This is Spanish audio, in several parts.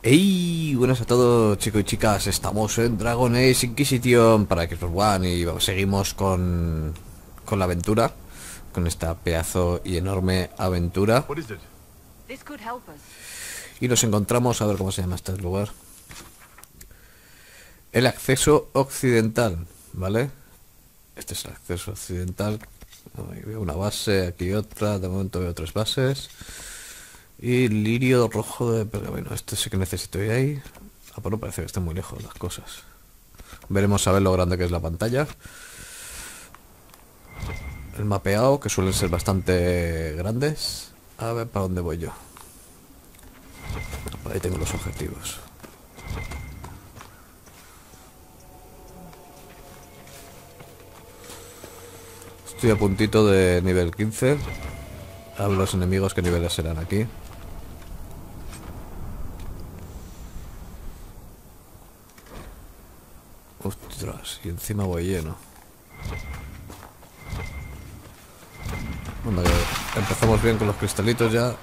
Hey, buenas a todos chicos y chicas, estamos en Dragon Age Inquisition para Xbox One y seguimos con la aventura, con esta pedazo y enorme aventura. What is it? This could help us. Y nos encontramos, a ver cómo se llama este lugar. El acceso occidental, ¿vale? Este es el acceso occidental. Ahí veo una base, aquí otra, de momento veo 3 bases. Y lirio rojo de pergamino. Este sí que necesito ir ahí. Ah, pero parece que están muy lejos las cosas. Veremos a ver lo grande que es la pantalla. El mapeado, que suelen ser bastante grandes. A ver para dónde voy yo. Por ahí tengo los objetivos. Estoy a puntito de nivel 15. A ver los enemigos qué niveles serán aquí. Ostras, y encima voy lleno. Bueno, empezamos bien con los cristalitos ya.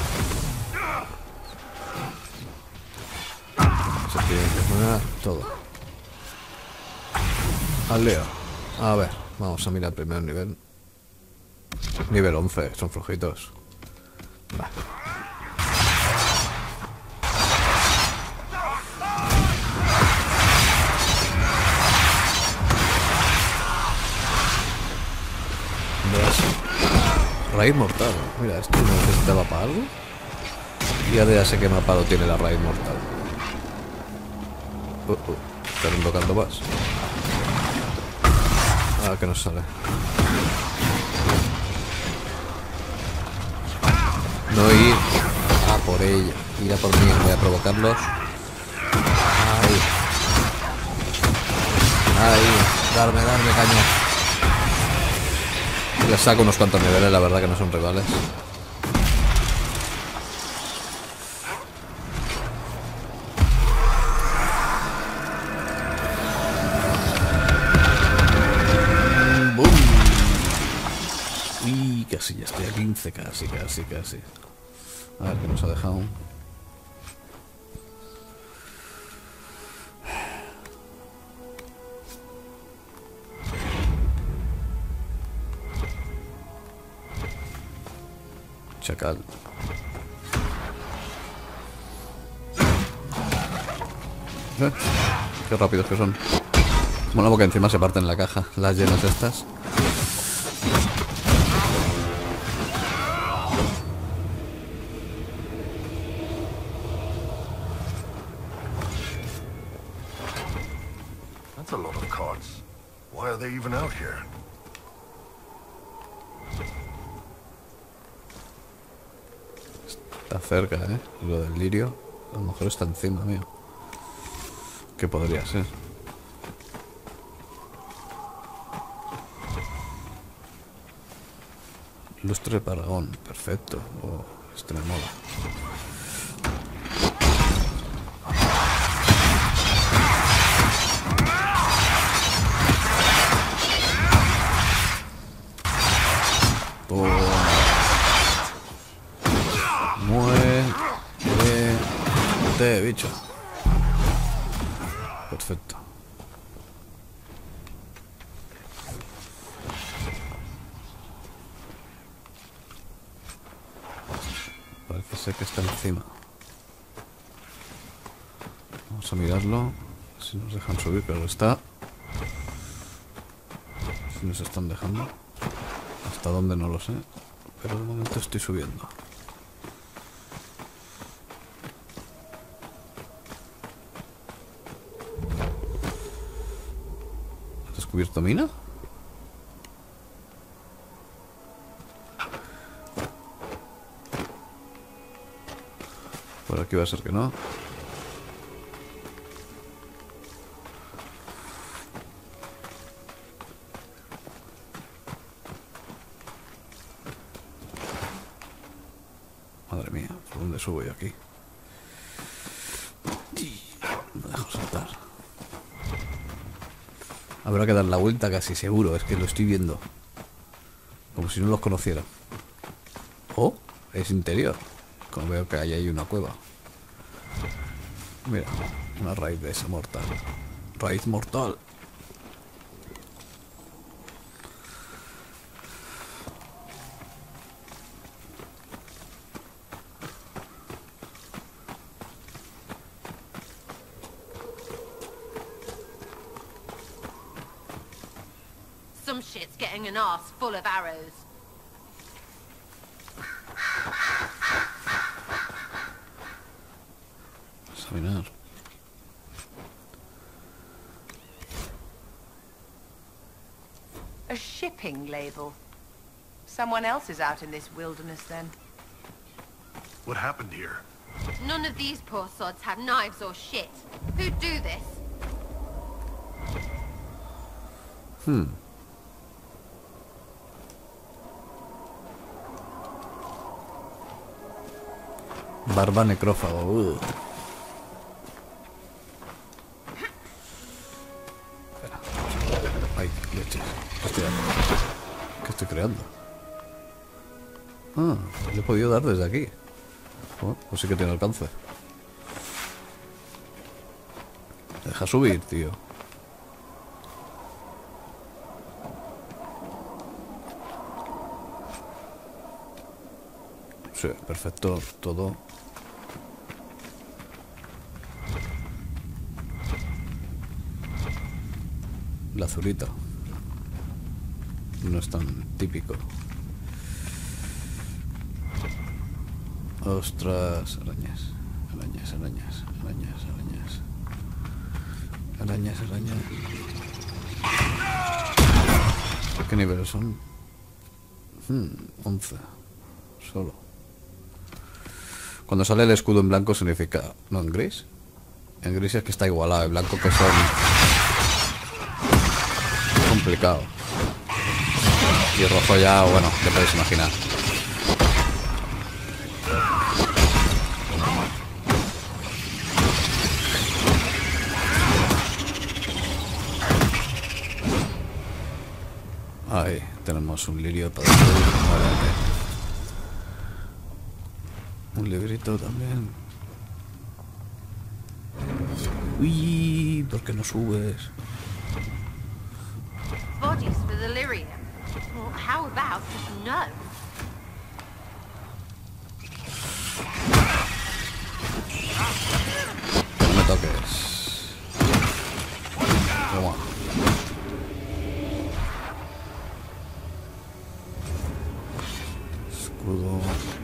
Se tiene que poner todo. Al lío. A ver, vamos a mirar el primer nivel. Nivel 11, son flojitos. Va. Raíz mortal. Mira, esto no necesitaba para algo. Y ahora ya sé qué mapado tiene la raíz mortal. Están tocando más. Ah, que nos sale. No ir a por ella. Ir a por mí. Voy a provocarlos. Ahí. Ahí. Darme caña. Les saco unos cuantos niveles, la verdad que no son rivales. ¡Bum! Y casi ya estoy a 15, casi. A ver qué nos ha dejado. Chacal. Qué rápidos que son. Bueno, porque encima se parten la caja, las llenas estas. That's a lot of cards. Why are they even out here? Está cerca, lo del lirio. A lo mejor está encima mío. ¿Qué podría ser? Lustre paragón, perfecto. Oh, este me mola. Oh. Muérete, bicho. Perfecto. Parece ser que está encima. Vamos a mirarlo. Si nos dejan subir, pero está. Si nos están dejando. Hasta dónde no lo sé. Pero de momento estoy subiendo. ¿Has descubierto mina? Por aquí va a ser que no. Madre mía, ¿por dónde subo yo aquí? No me dejo saltar. Habrá que dar la vuelta casi seguro, es que lo estoy viendo. Como si no los conociera. Oh, es interior. Como veo que ahí hay una cueva. Mira, una raíz de esa mortal. Raíz mortal. Some shit's getting an arse full of arrows. Examinar. A shipping label. Someone else is out in this wilderness then. What happened here? None of these poor sods have knives or shit. Who'd do this? Barba necrófago. Espera. Ay, leche. ¿Qué estoy creando? Ah, le he podido dar desde aquí. Oh, pues sí que tiene alcance. Deja subir, tío. Sí, perfecto, todo. La azulita. No es tan típico. Ostras, arañas. Arañas, arañas, arañas, arañas. Arañas, arañas. ¿Qué niveles son? 11. Solo. Cuando sale el escudo en blanco significa... ¿No en gris? En gris es que está igualado. En blanco que son... complicado. Y rojo ya, bueno, ¿qué podéis imaginar? Ahí tenemos un lirio para destruir. Un librito también. Uy, ¿por qué no subes? Bodies for the lyrium. Well, how about just no? No me toques. Toma. Escudo.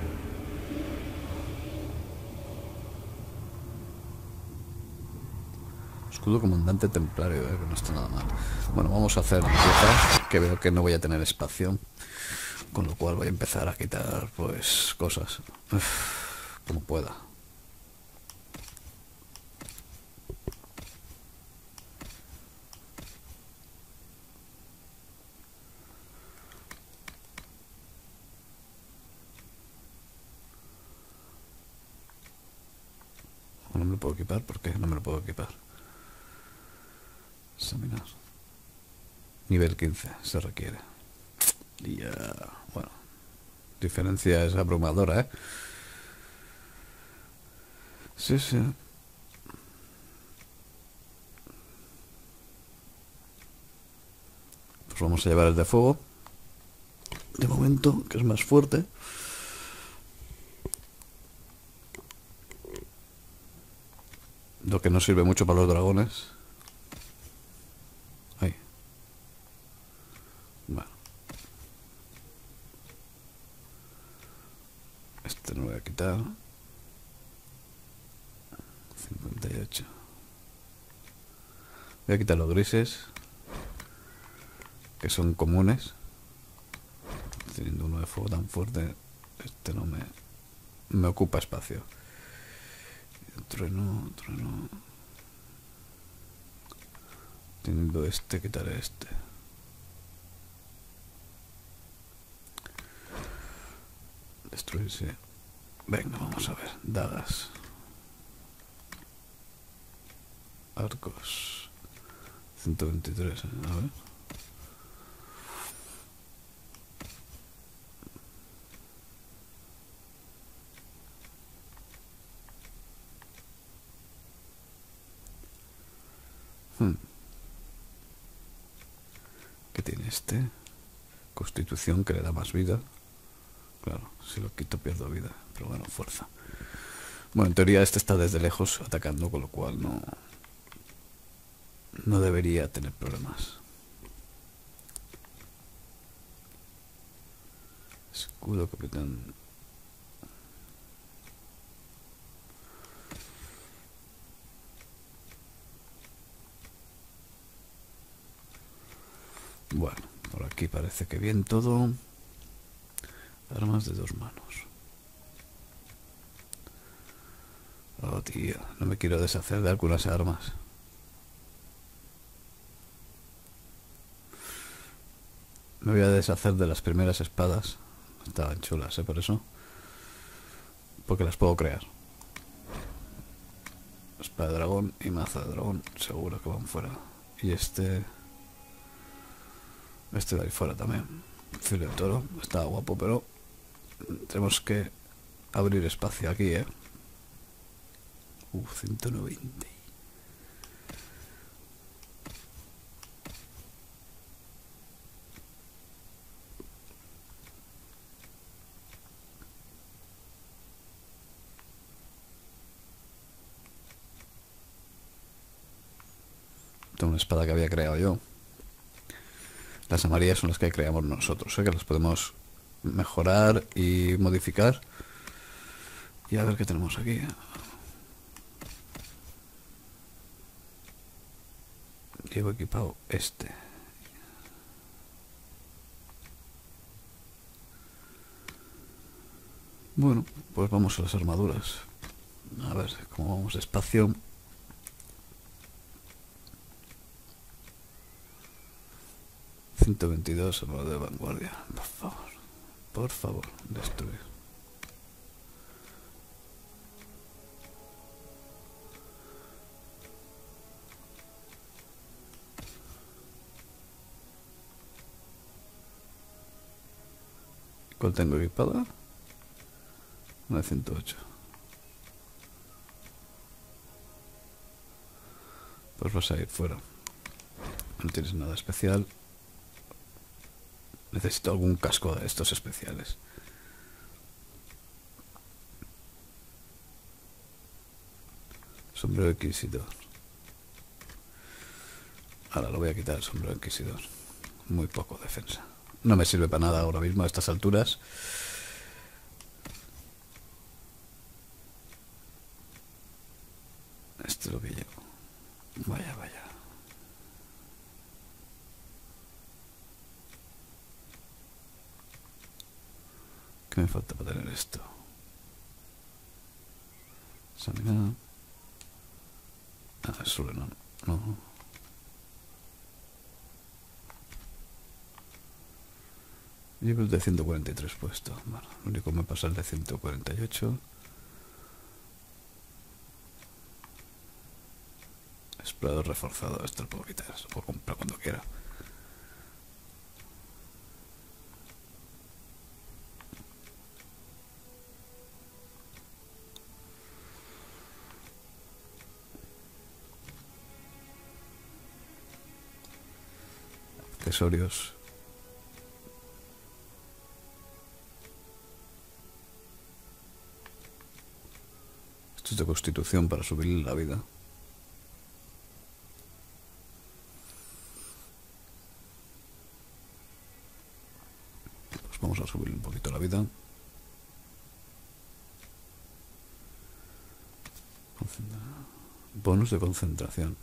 Escudo comandante templario, que no está nada mal. Bueno, vamos a hacer una pieza, que veo que no voy a tener espacio. Con lo cual voy a empezar a quitar, pues, cosas. Como pueda. No me lo puedo equipar, ¿por qué no me lo puedo equipar? Examinar. Nivel 15 se requiere. Y ya, bueno. Diferencia es abrumadora, ¿eh? Sí, sí. Pues vamos a llevar el de fuego. De momento, que es más fuerte. Lo que no sirve mucho para los dragones. Ahí. Bueno. Este no lo voy a quitar. 58. Voy a quitar los grises, que son comunes. Teniendo uno de fuego tan fuerte, este no me ocupa espacio. Trueno, trueno. Teniendo este, quitaré este. Destruirse. Venga, vamos a ver. Dagas. Arcos. 123, a ver. ¿Qué tiene este? Constitución, que le da más vida. Claro, si lo quito pierdo vida. Pero bueno, fuerza. Bueno, en teoría este está desde lejos atacando, con lo cual no debería tener problemas. Escudo, capitán. Bueno, por aquí parece que bien todo. Armas de 2 manos. Oh, tío, no me quiero deshacer de algunas armas. Me voy a deshacer de las primeras espadas. Estaban chulas, por eso. Porque las puedo crear. Espada de dragón y maza de dragón. Seguro que van fuera. Y este de ahí fuera también. Filo de toro. Está guapo, pero tenemos que abrir espacio aquí, 190. Tengo una espada que había creado yo. Las amarillas son las que creamos nosotros, que las podemos mejorar y modificar. Y a ver qué tenemos aquí. Llevo equipado este. Bueno, pues vamos a las armaduras. A ver cómo vamos despacio. ...122 armadura de vanguardia. Por favor. Por favor, destruir. ¿Cuál tengo equipada? Una de 108. Pues vas a ir fuera. No tienes nada especial. Necesito algún casco de estos especiales. Sombrero inquisidor. Ahora lo voy a quitar el sombrero inquisidor. Muy poco defensa. No me sirve para nada ahora mismo a estas alturas. Esto es lo que llevo. Vaya, vaya. ¿Qué me falta para tener esto? Examinar. Ah, solo no. Llevo el de 143 puesto. Bueno, lo único que me pasa el de 148. Explorador reforzado. Esto lo puedo quitar. Se puedo comprar cuando quiera. Accesorios. Esto es de constitución para subir la vida. Pues vamos a subir un poquito la vida. Bonus de concentración.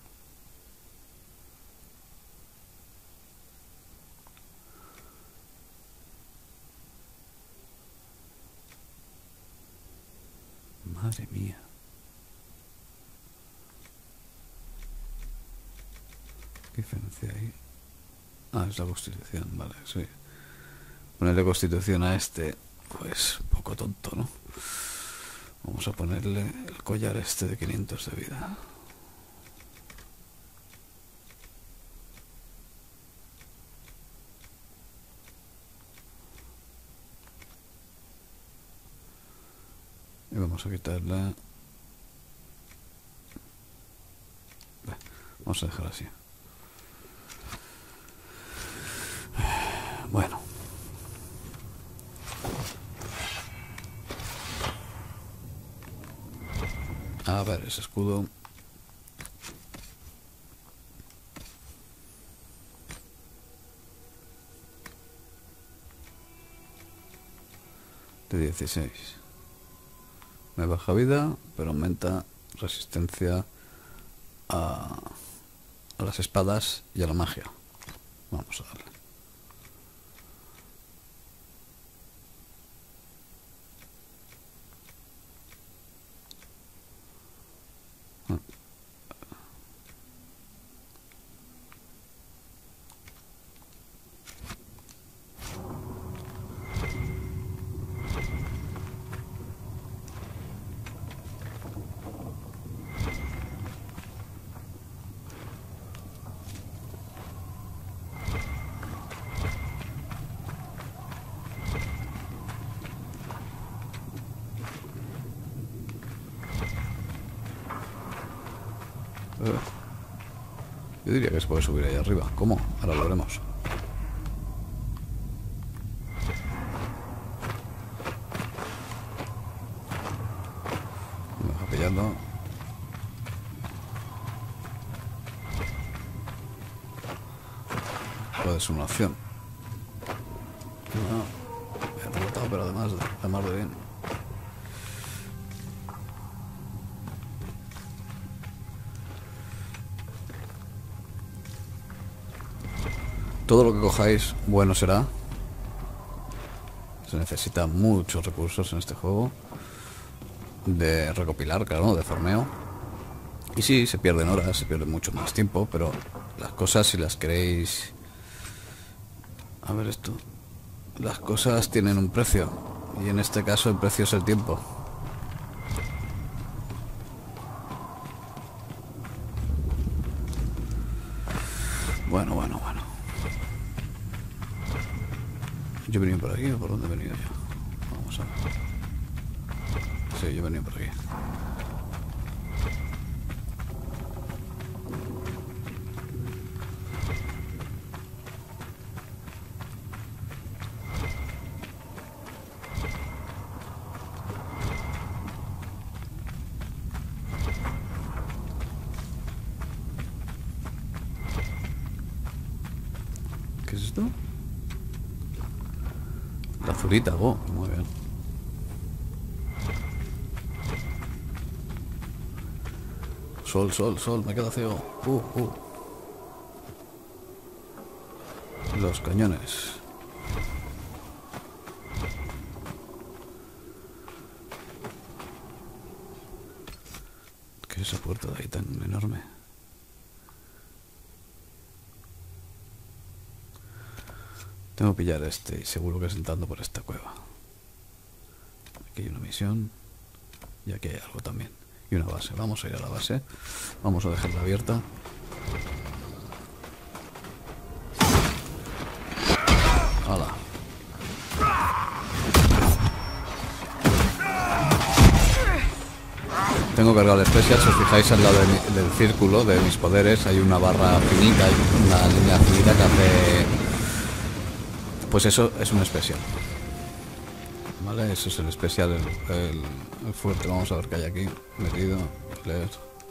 Madre mía. ¿Qué diferencia hay? Ah, es la constitución, vale, sí. Ponerle constitución a este, pues, un poco tonto, ¿no? Vamos a ponerle el collar este de 500 de vida. Y vamos a quitarle... Vamos Vamos a dejar así. Bueno. A ver, ese escudo. De 16. Me baja vida, pero aumenta resistencia a las espadas y a la magia. Vamos a darle. Yo diría que se puede subir ahí arriba. ¿Cómo? Ahora lo veremos. Me deja pillando. Puede ser una opción. No, me he rebotado, pero además de bien. Todo lo que cojáis, bueno será. Se necesitan muchos recursos en este juego. De recopilar, claro, de farmeo. Y sí, se pierden horas, se pierde mucho más tiempo, pero las cosas, si las queréis... A ver esto. Las cosas tienen un precio. Y en este caso el precio es el tiempo. Bueno. ¿Yo he venido por aquí o por dónde he venido yo? Vamos a ver. Sí, yo he venido por aquí. ¿Qué es esto? La azulita, oh, muy bien. Sol, me queda ciego. Los cañones. ¿Qué es esa puerta de ahí tan enorme? Tengo que pillar este y seguro que es entrando por esta cueva. Aquí hay una misión. Y aquí hay algo también. Y una base. Vamos a ir a la base. Vamos a dejarla abierta. ¡Hala! Tengo cargado el especial. Si os fijáis al lado del círculo de mis poderes hay una barra finita y una línea finita que hace... Pues eso es un especial. Vale, eso es el especial, el fuerte. Vamos a ver qué hay aquí metido. Leer.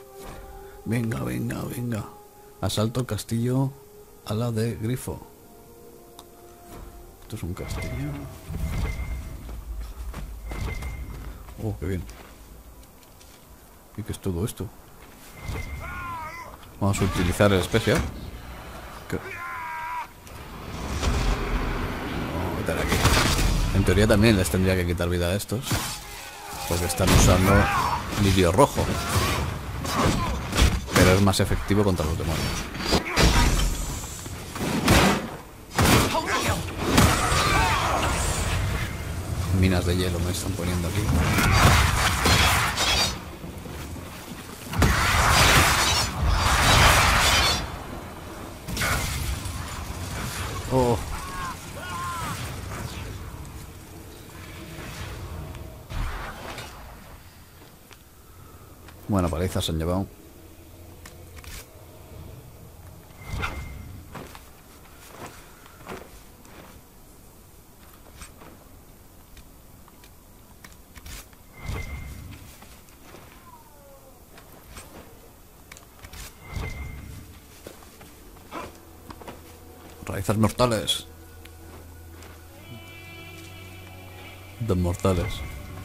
Venga. Asalto castillo ala de grifo. Esto es un castillo. Oh, qué bien. ¿Y qué es todo esto? Vamos a utilizar el especial. Aquí. En teoría también les tendría que quitar vida a estos, porque están usando lirio rojo, pero es más efectivo contra los demonios. Minas de hielo me están poniendo aquí. Oh. Buena paliza se han llevado. Raíces mortales. De mortales.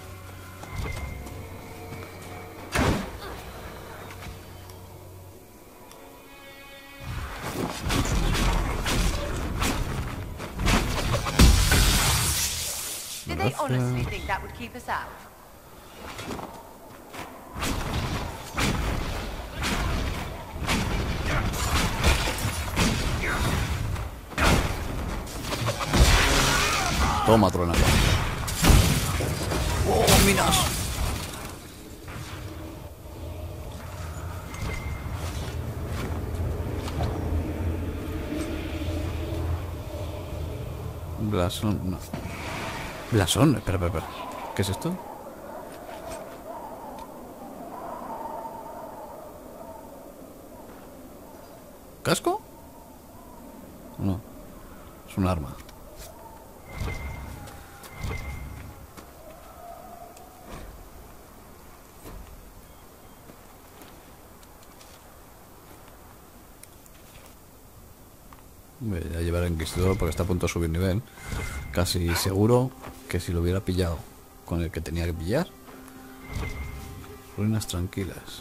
Did they honestly think that would keep us out? Toma, tronada. ¡Oh, minas! Blasón, no. Blasón, espera. ¿Qué es esto? ¿Casco? No. Es un arma. Voy a llevar al Inquisidor porque está a punto de subir nivel. Casi seguro que si lo hubiera pillado con el que tenía que pillar. Ruinas tranquilas.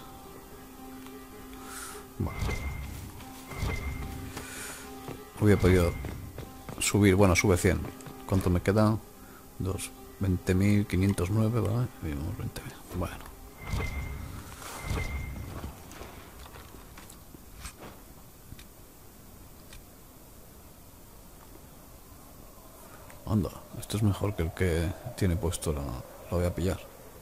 Bueno. Hubiera podido subir, bueno, sube 100. ¿Cuánto me queda? 20.509, ¿vale? 20.000. Bueno. Anda, esto es mejor que el que tiene puesto, lo voy a pillar.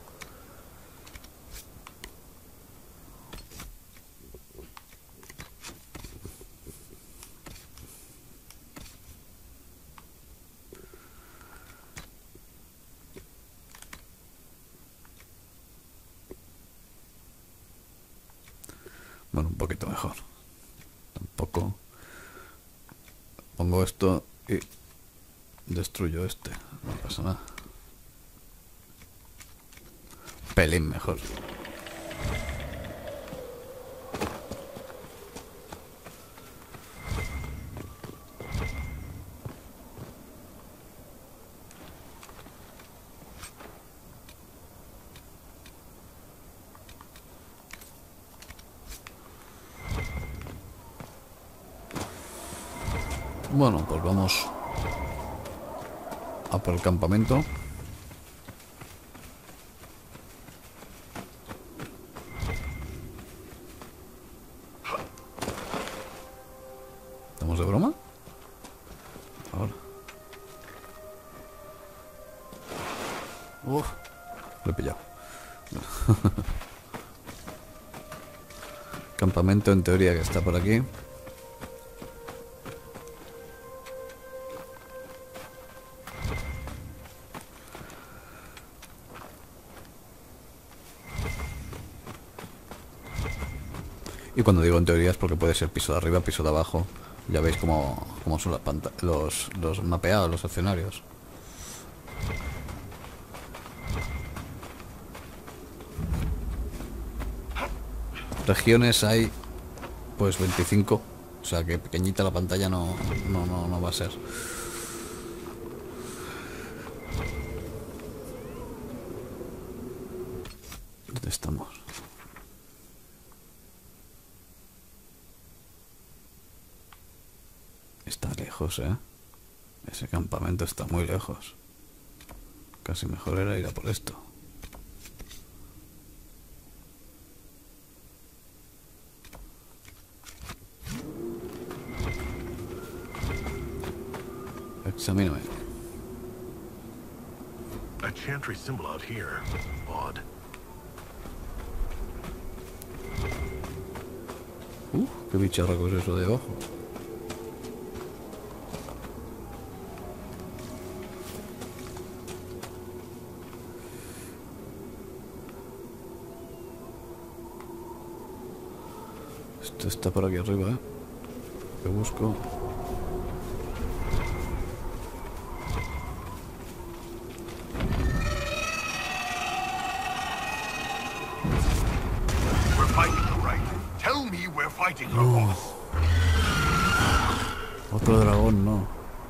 Bueno, un poquito mejor. Tampoco. Pongo esto y destruyo este. No pasa nada. Pelín mejor. Bueno, pues vamos a por el campamento. ¿Estamos de broma? Ahora. Uf, lo he pillado. Campamento en teoría que está por aquí. Y cuando digo en teoría es porque puede ser piso de arriba, piso de abajo. Ya veis cómo son los mapeados, los escenarios. Regiones hay pues 25. O sea que pequeñita la pantalla no va a ser. ¿Dónde estamos? Está lejos, ¿eh? Ese campamento está muy lejos. Casi mejor era ir a por esto. Examíname. A chantry symbol out here. Odd. Qué bicharraco es eso de abajo. Esto está por aquí arriba, ¿eh? Lo busco. Otro dragón, no.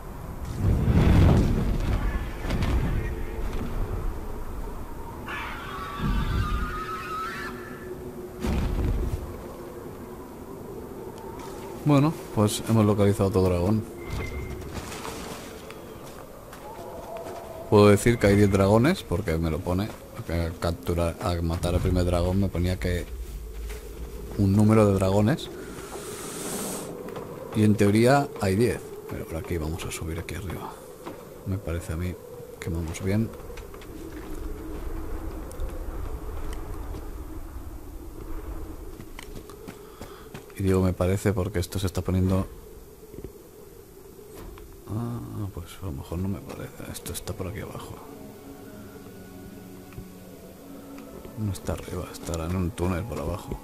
Bueno, pues hemos localizado otro dragón. Puedo decir que hay 10 dragones porque me lo pone. Porque a matar al primer dragón me ponía que un número de dragones. Y en teoría hay 10. Pero por aquí vamos a subir aquí arriba. Me parece a mí que vamos bien. Y digo me parece porque esto se está poniendo... Ah, pues a lo mejor no me parece. Esto está por aquí abajo. No está arriba, estará en un túnel por abajo.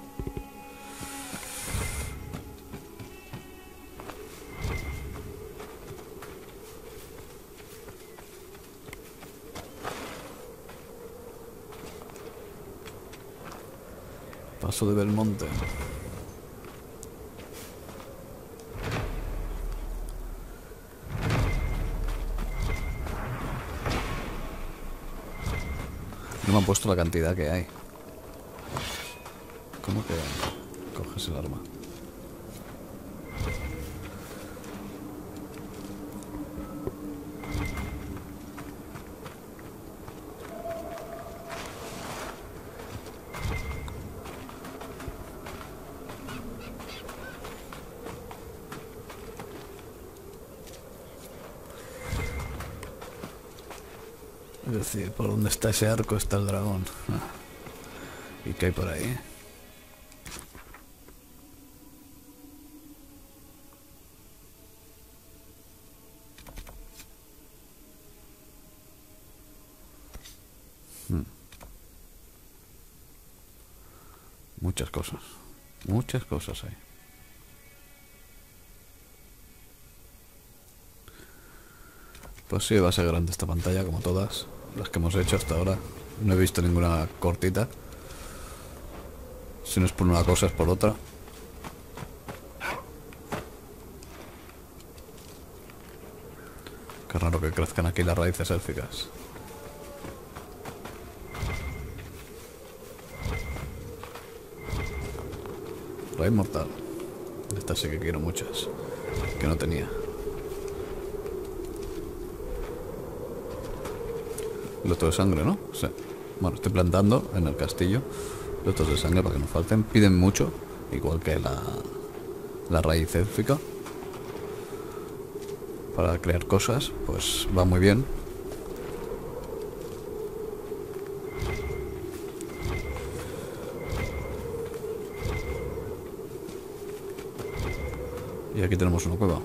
Paso de Belmonte. No me han puesto la cantidad que hay. ¿Cómo que coges el arma? Es decir, por donde está ese arco está el dragón. ¿Y qué hay por ahí? Muchas cosas. Muchas cosas hay. Pues sí, va a ser grande esta pantalla, como todas las que hemos hecho hasta ahora. No he visto ninguna cortita. Si no es por una cosa, es por otra. Qué raro que crezcan aquí las raíces élficas. Raíz mortal. Estas sí que quiero muchas. Que no tenía. Loto de sangre, ¿no? Sí. Bueno, estoy plantando en el castillo lotos de sangre para que no falten. Piden mucho, igual que la raíz élfica. Para crear cosas, pues va muy bien. Y aquí tenemos una cueva.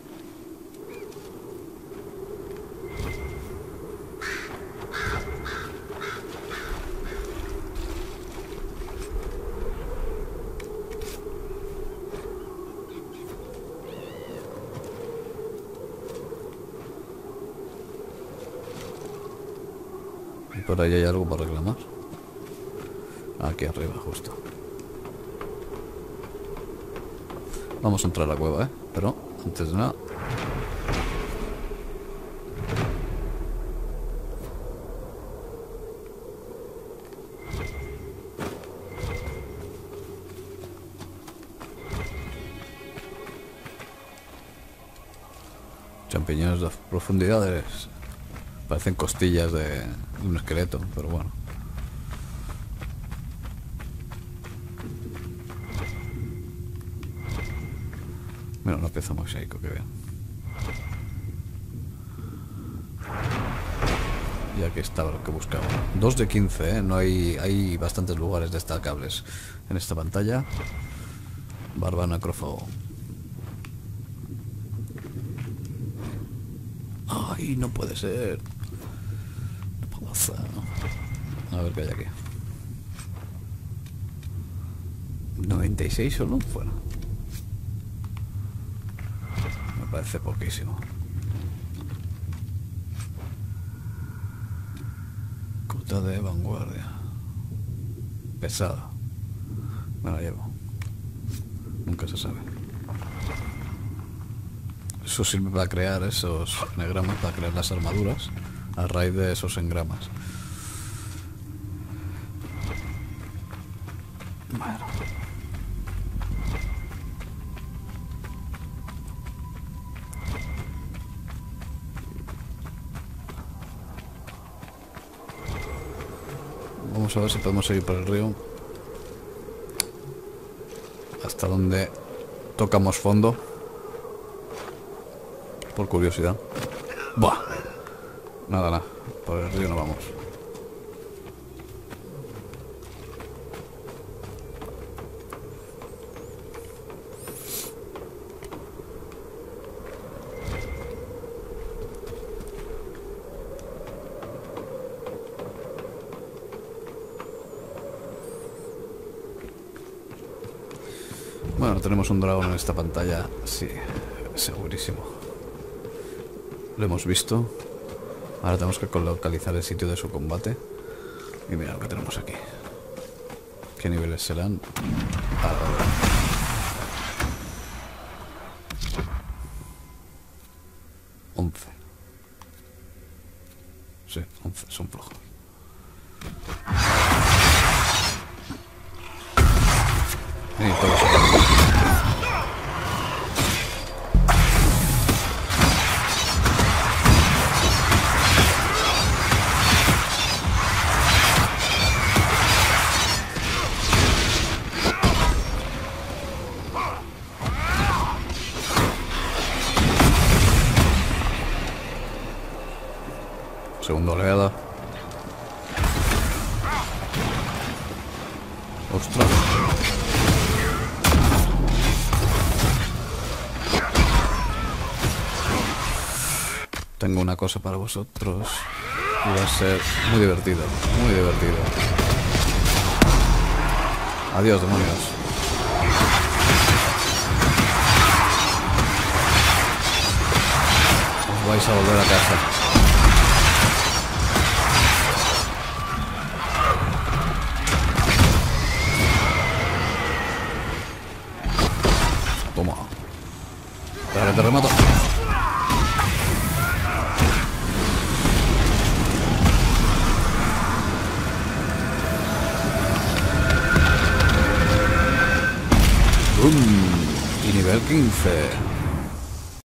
Y por ahí hay algo para reclamar. Aquí arriba, justo. Vamos a entrar a la cueva, pero antes de nada... Champiñones de profundidades. Parecen costillas de un esqueleto, pero bueno. Mira, una pieza mosaico, que bien. Y aquí estaba lo que buscaba. 2 de 15, ¿eh? No hay bastantes lugares destacables en esta pantalla. Barba necrófago. Ay, no puede ser. No puedo hacer. A ver qué hay aquí. 96 solo, fuera. Me parece poquísimo. Cota de vanguardia. Pesada. Me la llevo. Nunca se sabe. Eso sirve para crear esos engramas, para crear las armaduras a raíz de esos engramas. Bueno. Vamos a ver si podemos seguir por el río hasta donde tocamos fondo, por curiosidad. Buah. Nada, por el río no vamos. Bueno, tenemos un dragón en esta pantalla, sí, segurísimo. Lo hemos visto. Ahora tenemos que localizar el sitio de su combate. Y mira lo que tenemos aquí. ¿Qué niveles serán? Ahora. 11. Sí, 11, son flojos. Segunda oleada. Ostras. Tengo una cosa para vosotros. Y va a ser muy divertido. Muy divertido. Adiós, demonios. Os vais a volver a casa. Toma. Dale, te remato. Y nivel 15.